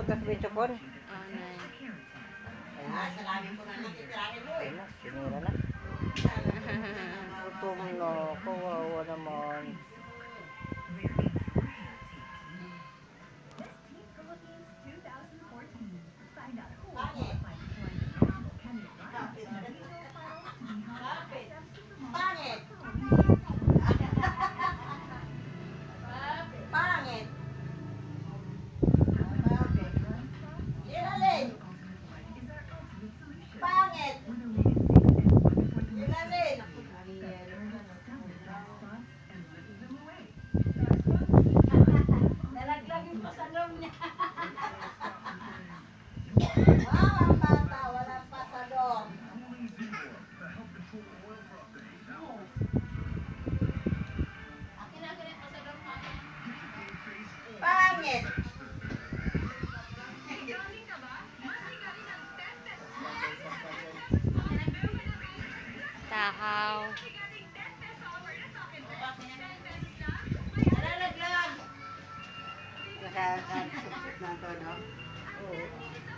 butas bitsokon. Nay. Salamin ko na lang titirahin mo eh. Ayun na, sinira na. Gutom na, kawawa naman. Pangit. Pangit. Pangit. Ilalim. Pangit. Ilalim. Nalaglag yung pasalong niya. Wow, ang bata, walang pasalong. Pangit. Takaw. Nalalaglag. Nakakasukot na to, no? Oo.